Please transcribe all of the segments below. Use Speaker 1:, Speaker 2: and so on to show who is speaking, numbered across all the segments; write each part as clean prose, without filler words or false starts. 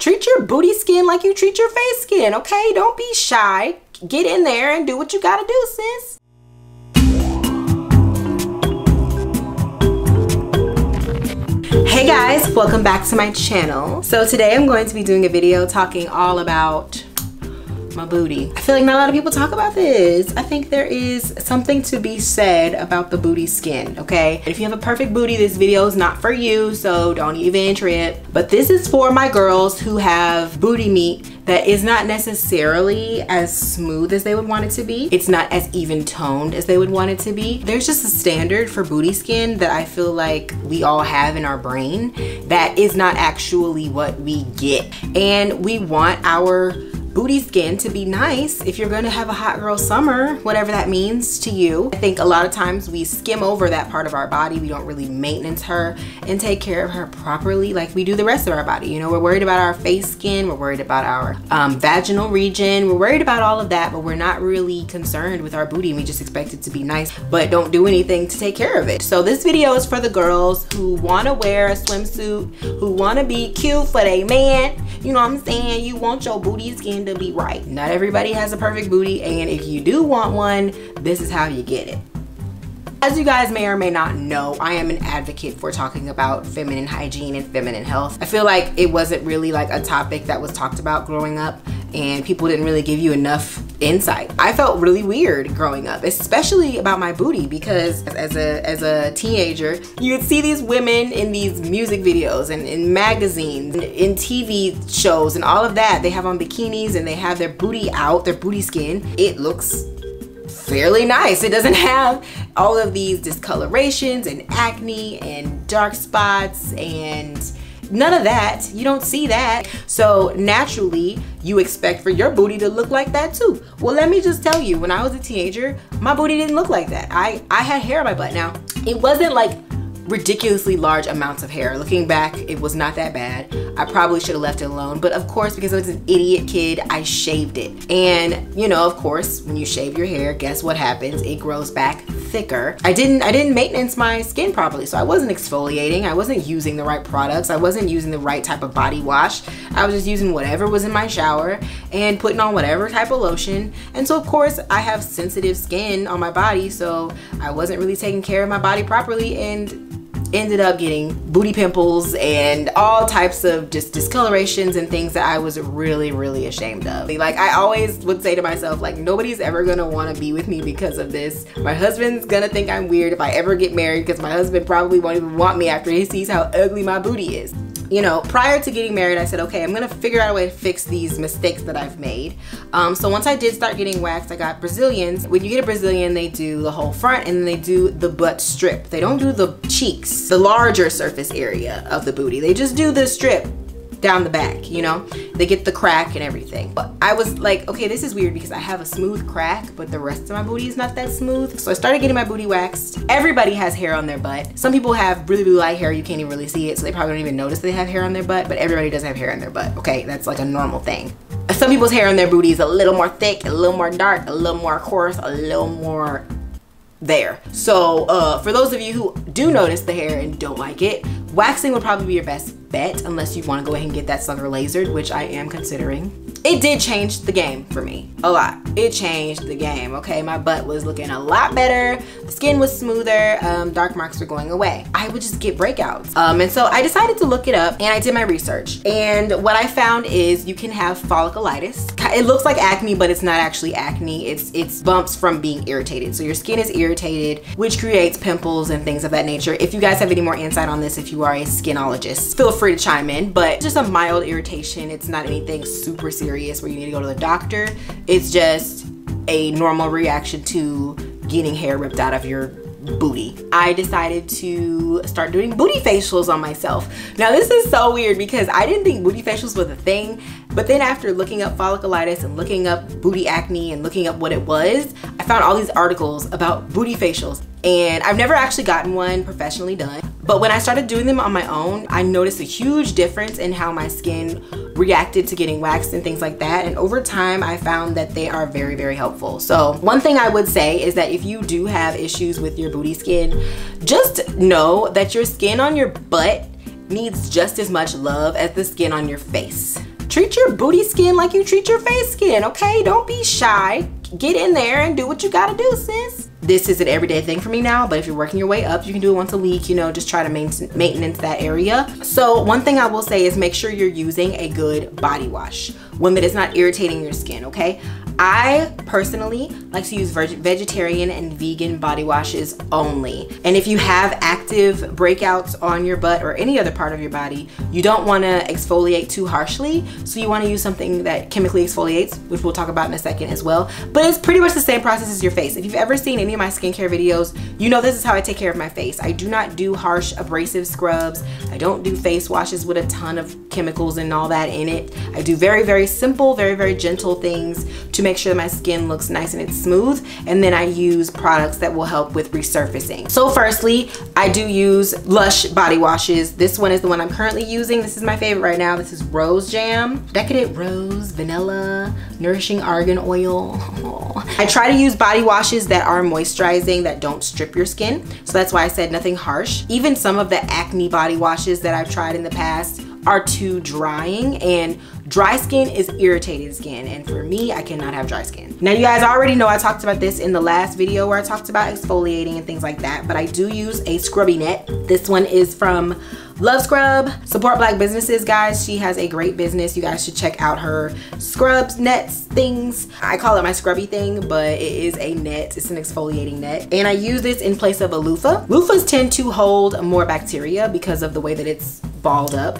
Speaker 1: Treat your booty skin like you treat your face skin, okay? Don't be shy. Get in there and do what you gotta do, sis. Hey guys, welcome back to my channel. So today I'm going to be doing a video talking all about my booty. I feel like not a lot of people talk about this. I think there is something to be said about the booty skin, okay? If you have a perfect booty, this video is not for you, so don't even trip. But this is for my girls who have booty meat that is not necessarily as smooth as they would want it to be. It's not as even toned as they would want it to be. There's just a standard for booty skin that I feel like we all have in our brain that is not actually what we get. And we want our booty skin to be nice if you're gonna have a hot girl summer, whatever that means to you. I think a lot of times we skim over that part of our body. We don't really maintenance her and take care of her properly like we do the rest of our body. You know, we're worried about our face skin, we're worried about our vaginal region, we're worried about all of that, but we're not really concerned with our booty. We just expect it to be nice, but don't do anything to take care of it. So this video is for the girls who wanna wear a swimsuit, who wanna be cute for their man. You know what I'm saying? You want your booty skin to be right. Not everybody has a perfect booty, and if you do want one, this is how you get it. As you guys may or may not know, I am an advocate for talking about feminine hygiene and feminine health. I feel like it wasn't really like a topic that was talked about growing up, and people didn't really give you enough insight. I felt really weird growing up, especially about my booty, because as a teenager, you would see these women in these music videos and in magazines, and in TV shows and all of that. They have on bikinis and they have their booty out, their booty skin. It looks fairly nice. It doesn't have all of these discolorations and acne and dark spots and none of that. You don't see that. So naturally, you expect for your booty to look like that too. Well, let me just tell you, when I was a teenager, my booty didn't look like that. I had hair on my butt. Now, it wasn't like ridiculously large amounts of hair. Looking back, it was not that bad. I probably should have left it alone, but of course, because I was an idiot kid, I shaved it. And you know, of course, when you shave your hair, guess what happens? It grows back thicker. I didn't maintenance my skin properly, so I wasn't exfoliating, I wasn't using the right products, I wasn't using the right type of body wash. I was just using whatever was in my shower and putting on whatever type of lotion. And so of course, I have sensitive skin on my body, so I wasn't really taking care of my body properly and ended up getting booty pimples and all types of just discolorations and things that I was really, really ashamed of. Like, I always would say to myself, like, nobody's ever gonna wanna be with me because of this. My husband's gonna think I'm weird if I ever get married, because my husband probably won't even want me after he sees how ugly my booty is. You know, prior to getting married, I said, okay, I'm gonna figure out a way to fix these mistakes that I've made. So once I did start getting waxed, I got Brazilians. When you get a Brazilian, they do the whole front and then they do the butt strip. They don't do the cheeks, the larger surface area of the booty. They just do the strip down the back, you know? They get the crack and everything. But I was like, okay, this is weird because I have a smooth crack, but the rest of my booty is not that smooth. So I started getting my booty waxed. Everybody has hair on their butt. Some people have really, really light hair. You can't even really see it, so they probably don't even notice they have hair on their butt, but everybody does have hair on their butt, okay? That's like a normal thing. Some people's hair on their booty is a little more thick, a little more dark, a little more coarse, a little more there. So for those of you who do notice the hair and don't like it, waxing would probably be your best bet, unless you want to go ahead and get that sucker lasered, which I am considering. It did change the game for me a lot. It changed the game, okay? My butt was looking a lot better, the skin was smoother, dark marks were going away. I would just get breakouts. And so I decided to look it up and I did my research. And what I found is you can have folliculitis. It looks like acne, but it's not actually acne. It's bumps from being irritated. So your skin is irritated, which creates pimples and things of that nature. If you guys have any more insight on this, if you are a skinologist, feel free to chime in, but just a mild irritation. It's not anything super serious where you need to go to the doctor. It's just a normal reaction to getting hair ripped out of your booty. I decided to start doing booty facials on myself. Now this is so weird because I didn't think booty facials was a thing, but then after looking up folliculitis and looking up booty acne and looking up what it was, I found all these articles about booty facials. And I've never actually gotten one professionally done, but when I started doing them on my own, I noticed a huge difference in how my skin reacted to getting waxed and things like that. And over time, I found that they are very, very helpful. So one thing I would say is that if you do have issues with your booty skin, just know that your skin on your butt needs just as much love as the skin on your face. Treat your booty skin like you treat your face skin, okay? Don't be shy. Get in there and do what you gotta do, sis. This is an everyday thing for me now, but if you're working your way up, you can do it once a week, you know, just try to maintenance that area. So one thing I will say is make sure you're using a good body wash, one that is not irritating your skin, okay? I personally like to use vegetarian and vegan body washes only. And if you have active breakouts on your butt or any other part of your body, you don't want to exfoliate too harshly. So you want to use something that chemically exfoliates, which we'll talk about in a second as well. But it's pretty much the same process as your face. If you've ever seen any of my skincare videos, you know this is how I take care of my face. I do not do harsh abrasive scrubs. I don't do face washes with a ton of chemicals and all that in it. I do very, very simple, very, very gentle things to make sure that my skin looks nice and it's smooth, and then I use products that will help with resurfacing. So firstly, I do use Lush body washes. This one is the one I'm currently using. This is my favorite right now. This is Rose Jam, Decadent Rose, Vanilla, Nourishing Argan Oil. I try to use body washes that are moisturizing, that don't strip your skin. So that's why I said nothing harsh. Even some of the Acne body washes that I've tried in the past are too drying, and dry skin is irritated skin, and for me, I cannot have dry skin. Now you guys already know I talked about this in the last video where I talked about exfoliating and things like that, but I do use a scrubby net. This one is from Love Scrub. Support Black businesses, guys. She has a great business. You guys should check out her scrubs, nets, things. I call it my scrubby thing, but it is a net. It's an exfoliating net. And I use this in place of a loofah. Loofahs tend to hold more bacteria because of the way that it's balled up.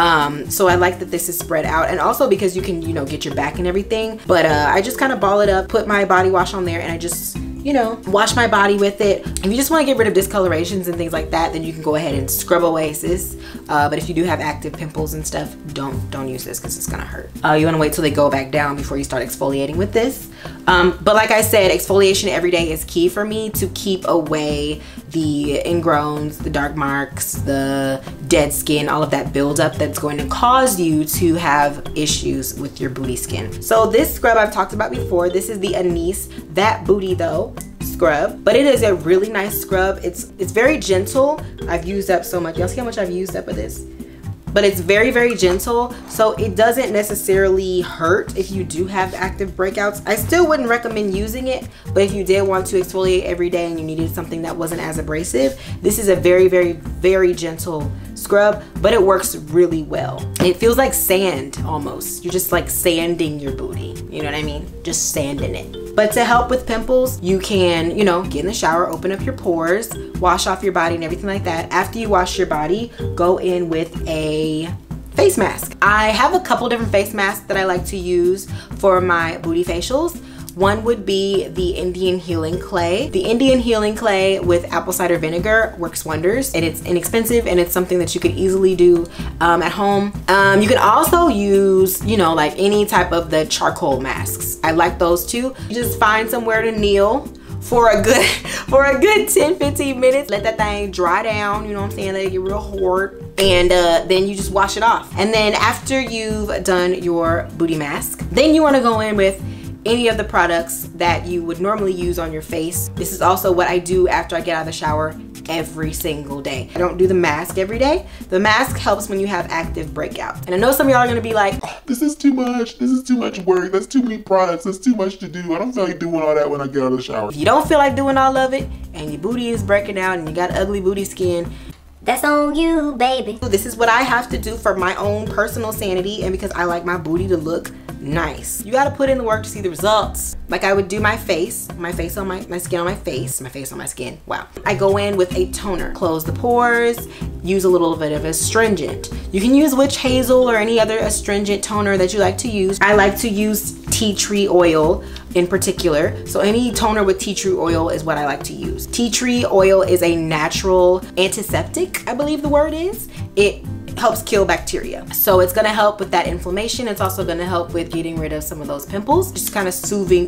Speaker 1: So I like that this is spread out, and also because you can, you know, get your back and everything. But I just kind of ball it up, put my body wash on there, and I just, you know, wash my body with it. If you just want to get rid of discolorations and things like that, then you can go ahead and scrub away, sis. But if you do have active pimples and stuff, don't use this because it's gonna hurt. You want to wait till they go back down before you start exfoliating with this. But like I said, exfoliation every day is key for me to keep away the ingrowns, the dark marks, the dead skin, all of that buildup that's going to cause you to have issues with your booty skin. So this scrub I've talked about before. This is the Anise That Booty Though scrub, but it is a really nice scrub. It's very gentle. I've used up so much. Y'all see how much I've used up of this? But it's very, very gentle, so it doesn't necessarily hurt if you do have active breakouts. I still wouldn't recommend using it, but if you did want to exfoliate every day and you needed something that wasn't as abrasive, this is a very, very, very gentle scrub, but it works really well. It feels like sand almost. You're just like sanding your booty, you know what I mean? Just sanding it. But to help with pimples, you can, you know, get in the shower, open up your pores, wash off your body and everything like that. After you wash your body, go in with a face mask. I have a couple different face masks that I like to use for my booty facials. One would be the Indian Healing Clay. The Indian Healing Clay with apple cider vinegar works wonders, and it's inexpensive, and it's something that you could easily do at home. You can also use, you know, like any type of the charcoal masks. I like those too. You just find somewhere to kneel for a good 10-15 minutes. Let that thing dry down, you know what I'm saying? Let it get real hard. And then you just wash it off. And then after you've done your booty mask, then you want to go in with any of the products that you would normally use on your face. This is also what I do after I get out of the shower every single day. I don't do the mask every day. The mask helps when you have active breakouts. And I know some of y'all are gonna be like, oh, this is too much. This is too much work. That's too many products. That's too much to do. I don't feel like doing all that when I get out of the shower. If you don't feel like doing all of it and your booty is breaking out and you got ugly booty skin, that's on you, baby. This is what I have to do for my own personal sanity and because I like my booty to look nice. You gotta put in the work to see the results. Like I would do my face on my skin on my face, my face on my skin. Wow. I go in with a toner, close the pores, use a little bit of astringent. You can use witch hazel or any other astringent toner that you like to use. I like to use tea tree oil in particular. So any toner with tea tree oil is what I like to use. Tea tree oil is a natural antiseptic, I believe the word is. It helps kill bacteria. So it's gonna help with that inflammation. It's also gonna help with getting rid of some of those pimples. Just kind of soothing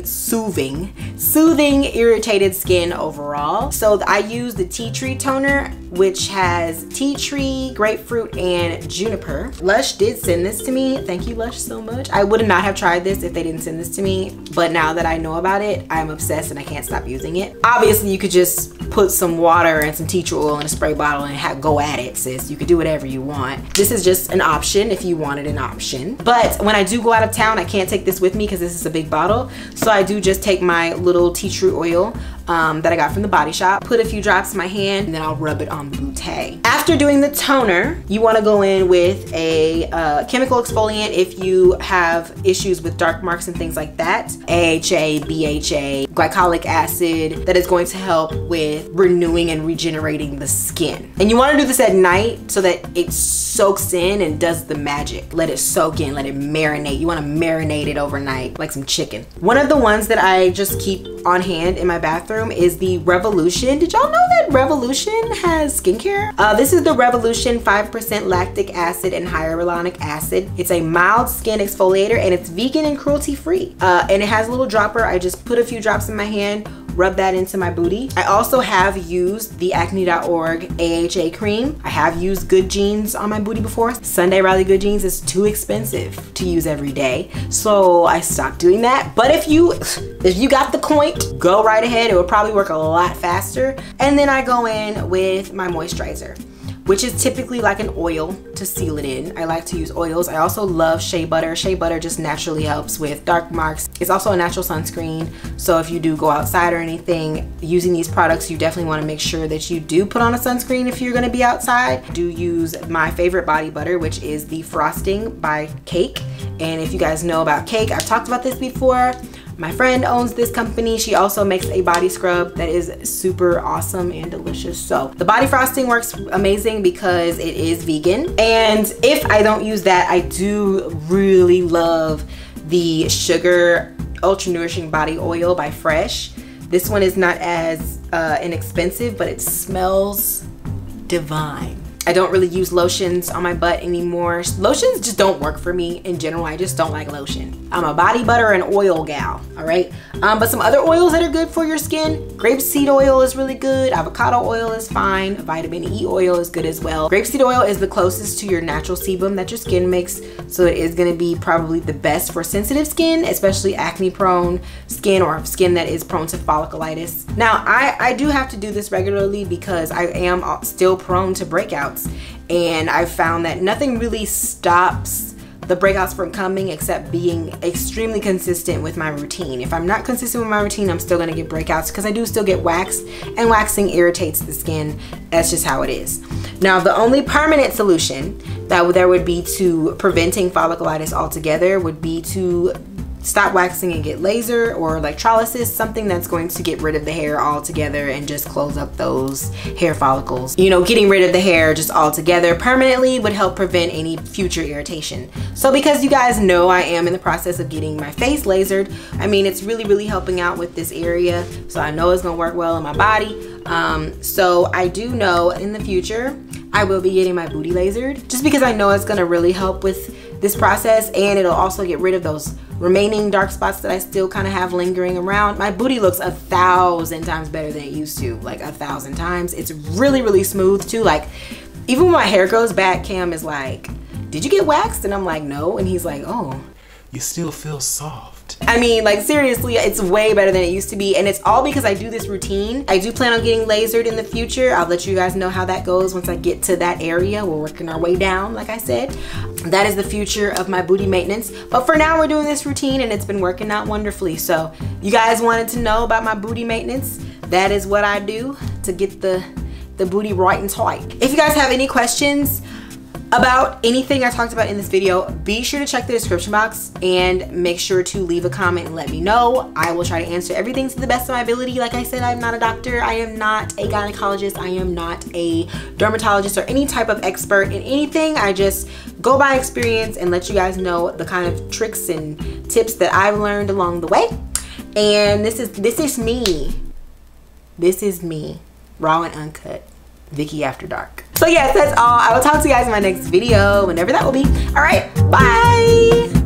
Speaker 1: irritated skin overall. So I use the tea tree toner, which has tea tree, grapefruit, and juniper. Lush did send this to me. Thank you, Lush, so much. I would not have tried this if they didn't send this to me, but now that I know about it, I'm obsessed and I can't stop using it. Obviously, you could just put some water and some tea tree oil in a spray bottle and go at it, sis. You could do whatever you want. not. This is just an option if you wanted an option. But when I do go out of town, I can't take this with me because this is a big bottle. So I do just take my little tea tree oil that I got from the Body Shop, put a few drops in my hand, and then I'll rub it on the bootay. After doing the toner, you want to go in with a chemical exfoliant if you have issues with dark marks and things like that. AHA, BHA, glycolic acid, that is going to help with renewing and regenerating the skin. And you want to do this at night so that it soaks in and does the magic. Let it soak in, let it marinate. You want to marinate it overnight like some chicken. One of the ones that I just keep on hand in my bathroom is the Revolution. Did y'all know that Revolution has skincare? This is the Revolution 5% lactic acid and hyaluronic acid. It's a mild skin exfoliator and it's vegan and cruelty free. And it has a little dropper. I just put a few drops in my hand, rub that into my booty. I also have used the acne.org AHA cream. I have used Good Jeans on my booty before. Sunday Riley Good Jeans is too expensive to use every day, so I stopped doing that. But if you got the point, go right ahead. It will probably work a lot faster. And then I go in with my moisturizer, which is typically like an oil to seal it in. I like to use oils. I also love shea butter. Shea butter just naturally helps with dark marks. It's also a natural sunscreen. So if you do go outside or anything, using these products, you definitely wanna make sure that you do put on a sunscreen if you're gonna be outside. I do use my favorite body butter, which is the Frosting by Cake. And if you guys know about Cake, I've talked about this before. My friend owns this company. She also makes a body scrub that is super awesome and delicious. So the body frosting works amazing because it is vegan. And if I don't use that, I do really love the Sugar Ultra Nourishing Body Oil by Fresh. This one is not as inexpensive, but it smells divine. I don't really use lotions on my butt anymore. Lotions just don't work for me in general. I just don't like lotion. I'm a body butter and oil gal, all right? But some other oils that are good for your skin, grapeseed oil is really good. Avocado oil is fine. Vitamin E oil is good as well. Grapeseed oil is the closest to your natural sebum that your skin makes, so it is gonna be probably the best for sensitive skin, especially acne prone skin or skin that is prone to folliculitis. Now, I do have to do this regularly because I am still prone to breakouts. And I've found that nothing really stops the breakouts from coming except being extremely consistent with my routine. If I'm not consistent with my routine, I'm still gonna get breakouts because I do still get waxed, and waxing irritates the skin. That's just how it is. Now, the only permanent solution that there would be to preventing folliculitis altogether would be to stop waxing and get laser or electrolysis, something that's going to get rid of the hair altogether and just close up those hair follicles. You know, getting rid of the hair just altogether permanently would help prevent any future irritation. So because you guys know I am in the process of getting my face lasered, I mean, it's really helping out with this area. So I know it's gonna work well in my body. So I do know in the future, I will be getting my booty lasered just because I know it's gonna really help with this process, and it'll also get rid of those remaining dark spots that I still kind of have lingering around. My booty looks 1,000 times better than it used to, like 1,000 times. It's really smooth too. Like even when my hair grows back, Cam is like, did you get waxed? And I'm like, no. And he's like, oh,
Speaker 2: you still feel soft.
Speaker 1: I mean, like seriously, it's way better than it used to be, and it's all because I do this routine. I do plan on getting lasered in the future. I'll let you guys know how that goes once I get to that area. We're working our way down, like I said. That is the future of my booty maintenance. But for now, we're doing this routine and it's been working out wonderfully. So you guys wanted to know about my booty maintenance. That is what I do to get the booty right and tight. If you guys have any questions about anything I talked about in this video, be sure to check the description box and make sure to leave a comment and let me know. I will try to answer everything to the best of my ability. Like I said, I'm not a doctor. I am not a gynecologist. I am not a dermatologist or any type of expert in anything. I just go by experience and let you guys know the kind of tricks and tips that I've learned along the way. And this is me. This is me, raw and uncut, Vicky After Dark. So yes, that's all. I will talk to you guys in my next video, whenever that will be. All right, bye.